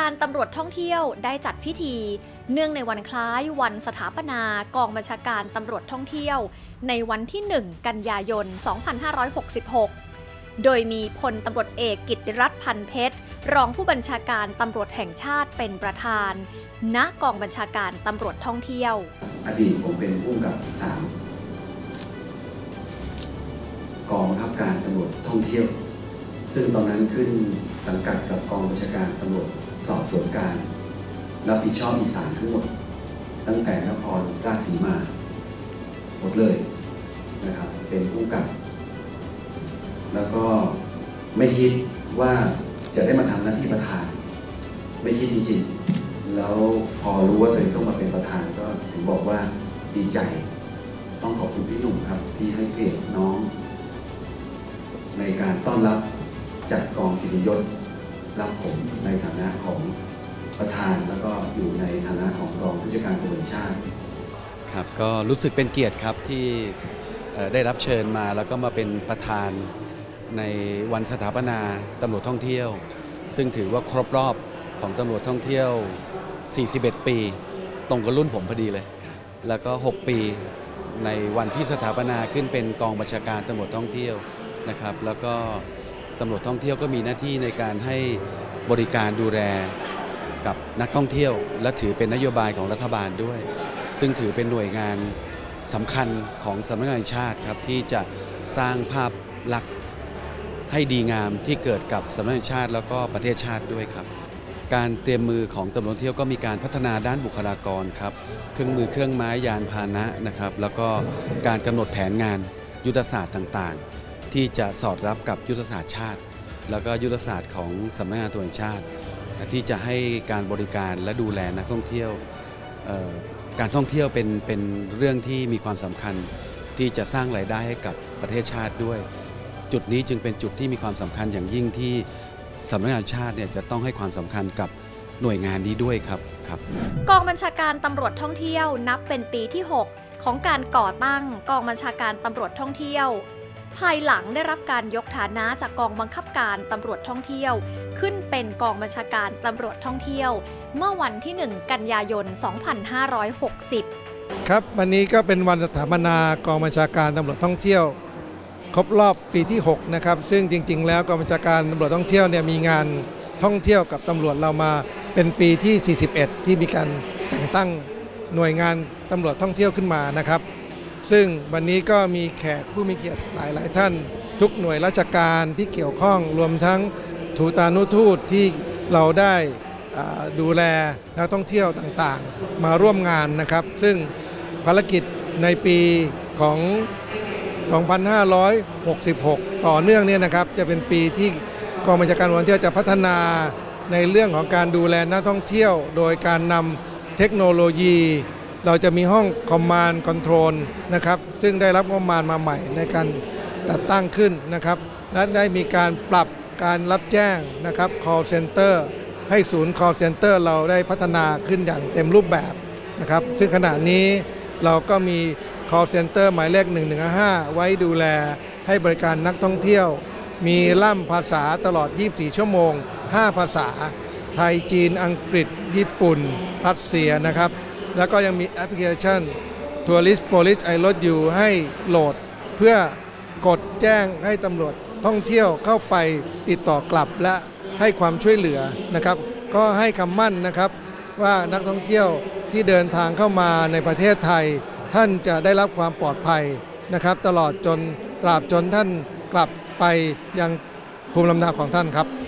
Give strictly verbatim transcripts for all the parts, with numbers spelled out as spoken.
การตำรวจท่องเที่ยวได้จัดพิธีเนื่องในวันคล้ายวันสถาปนากองบัญชาการตำรวจท่องเที่ยวในวันที่หนึ่งกันยายนสองพันห้าร้อยหกสิบหกโดยมีพลตำรวจเอกกิตติรัตน์พันเพชรรองผู้บัญชาการตำรวจแห่งชาติเป็นประธานณกองบัญชาการตำรวจท่องเที่ยวอดีตผมเป็นผู้กำกับสามกองบังคับการตำรวจท่องเที่ยวซึ่งตอนนั้นขึ้นสังกัดกับกองบัญชาการตำรวจสอบสวนกลางรับผิดชอบอีสานทั้งหมดตั้งแต่นครราชสีมาหมดเลยนะครับเป็นผู้กำกับแล้วก็ไม่คิดว่าจะได้มาทำหน้าที่ประธานไม่คิดจริงๆแล้วพอรู้ว่าตัวเองต้องมาเป็นประธานก็ถึงบอกว่าดีใจต้องขอบคุณพี่หนุ่มครับที่ให้เกียรติน้องในการต้อนรับจัดกองกิตติยศรับผมในฐานะของประธานแล้วก็อยู่ในฐานะของรองผู้จัดการตำรวจแห่งชาติครับก็รู้สึกเป็นเกียรติครับที่ได้รับเชิญมาแล้วก็มาเป็นประธานในวันสถาปนาตำรวจท่องเที่ยวซึ่งถือว่าครบรอบของตำรวจท่องเที่ยวสี่สิบเอ็ดปีตรงกับรุ่นผมพอดีเลยแล้วก็หกปีในวันที่สถาปนาขึ้นเป็นกองบัญชาการตำรวจท่องเที่ยวนะครับแล้วก็ตำรวจท่องเที่ยวก็มีหน้าที่ในการให้บริการดูแลกับนักท่องเที่ยวและถือเป็นนโยบายของรัฐบาลด้วยซึ่งถือเป็นหน่วยงานสำคัญของสำนักงานชาติครับที่จะสร้างภาพลักษณ์ให้ดีงามที่เกิดกับสำนักงานชาติแล้วก็ประเทศชาติด้วยครับการเตรียมมือของตำรวจท่องเที่ยวก็มีการพัฒนาด้านบุคลากรครับเครื่องมือเครื่องไม้ยานพาหนะนะครับแล้วก็การกำหนดแผนงานยุทธศาสตร์ต่างๆที่จะสอดรับกับยุทธศาสตร์ชาติแล้วก็ยุทธศาสตร์ของสำนักงานตำรวจแห่งชาติที่จะให้การบริการและดูแลนักท่องเที่ยวการท่องเที่ยวเป็นเป็นเรื่องที่มีความสำคัญที่จะสร้างรายได้ให้กับประเทศชาติด้วยจุดนี้จึงเป็นจุดที่มีความสำคัญอย่างยิ่งที่สำนักงานชาติเนี่ยจะต้องให้ความสำคัญกับหน่วยงานนี้ด้วยครับครับกองบัญชาการตำรวจท่องเที่ยวนับเป็นปีที่หกของการก่อตั้งกองบัญชาการตำรวจท่องเที่ยวภายหลังได้รับการยกฐานะจากกองบังคับการตำรวจท่องเที่ยวขึ้นเป็นกองบัญชาการตำรวจท่องเที่ยวเมื่อวันที่หนึ่งกันยายนสองพันห้าร้อยหกสิบครับวันนี้ก็เป็นวันสถาปนากองบัญชาการตำรวจท่องเที่ยวครบรอบปีที่หกนะครับซึ่งจริงๆแล้วกองบัญชาการตำรวจท่องเที่ยวเนี่ยมีงานท่องเที่ยวกับตำรวจเรามาเป็นปีที่สี่สิบเอ็ดที่มีการแต่งตั้งหน่วยงานตำรวจท่องเที่ยวขึ้นมานะครับซึ่งวันนี้ก็มีแขกผู้มีเกียรติหลายๆท่านทุกหน่วยราชการที่เกี่ยวข้องรวมทั้งทูตานุทูตที่เราได้ดูแลนักท่องเที่ยวต่างๆมาร่วมงานนะครับซึ่งภารกิจในปีของสองพันห้าร้อยหกสิบหกต่อเนื่องเนี่ยนะครับจะเป็นปีที่กองบัญชาการตำรวจท่องเที่ยวจะพัฒนาในเรื่องของการดูแลนักท่องเที่ยวโดยการนำเทคโนโลยีเราจะมีห้องคอมมานด์คอนโทรลนะครับซึ่งได้รับงบประมาณมาใหม่ในการจัดตั้งขึ้นนะครับและได้มีการปรับการรับแจ้งนะครับ call center ให้ศูนย์ call center เราได้พัฒนาขึ้นอย่างเต็มรูปแบบนะครับซึ่งขณะนี้เราก็มี call center หมายเลขหนึ่งหนึ่งห้าไว้ดูแลให้บริการนักท่องเที่ยวมีล่ามภาษาตลอดยี่สิบสี่ชั่วโมงห้าภาษาไทยจีนอังกฤษญี่ปุ่นรัสเซียนะครับแล้วก็ยังมีแอปพลิเคชัน Tourist Police I Love You ให้โหลดเพื่อกดแจ้งให้ตำรวจท่องเที่ยวเข้าไปติดต่อกลับและให้ความช่วยเหลือนะครับก็ให้คำมั่นนะครับว่านักท่องเที่ยวที่เดินทางเข้ามาในประเทศไทยท่านจะได้รับความปลอดภัยนะครับตลอดจนตราบจนท่านกลับไปยังภูมิลำเนาของท่านครับ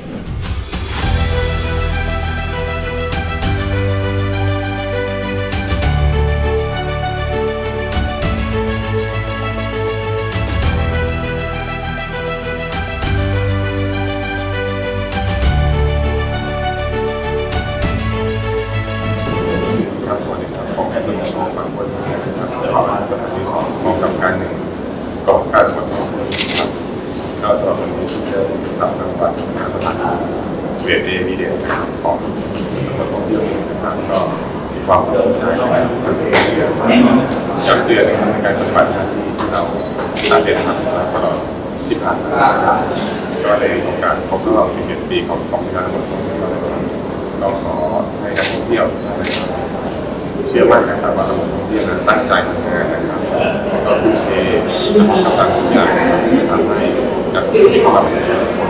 สวัสดีครับผมแอดมินของบางคนนะครับเข้ามาจากที่สองของกับการหนึ่งกองการตำรวจท่องเที่ยวครับก็สำหรับวันนี้ที่ได้รับรางวัลสถานะเวทีดีเด่นของตำรวจท่องเที่ยวนะครับก็มีความภูมิใจและประเทศเรียนย้ำเตือนในการปฏิบัติหน้าที่ที่เราได้เรียนมาตลอดที่ผ่านมาก็ในโอกาสครบรอบสี่สิบเอ็ดปีของกองบัญชาการตำรวจท่องเที่ยวก็ขอให้การท่องเที่ยวเชื่อมั่นนะครับว่าตำรวจท่องเที่ยวนั้นตั้งใจทำงานนะครับก็ทุ่มเทสมองกำลังทุกอย่างที่ทำให้การท่องเที่ยวของเราเป็นคน